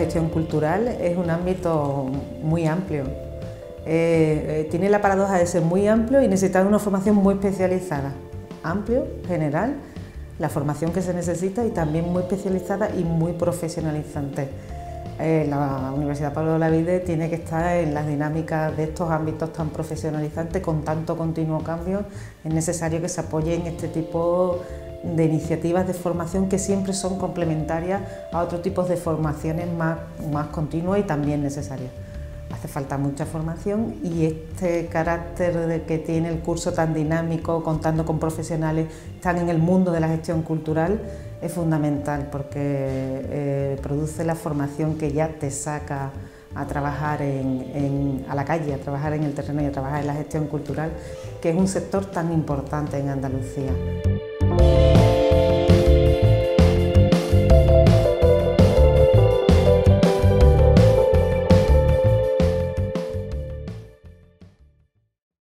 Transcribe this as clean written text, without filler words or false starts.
gestión cultural es un ámbito muy amplio. Tiene la paradoja de ser muy amplio y necesitar una formación muy especializada. Amplio, general, la formación que se necesita y también muy especializada y muy profesionalizante. La Universidad Pablo de Olavide tiene que estar en las dinámicas de estos ámbitos tan profesionalizantes, con tanto continuo cambio. Es necesario que se apoyen este tipo de iniciativas de formación que siempre son complementarias a otros tipos de formaciones más continuas y también necesarias. Hace falta mucha formación y este carácter que tiene el curso tan dinámico, contando con profesionales que están en el mundo de la gestión cultural, es fundamental porque produce la formación que ya te saca a trabajar a la calle, a trabajar en el terreno y a trabajar en la gestión cultural, que es un sector tan importante en Andalucía.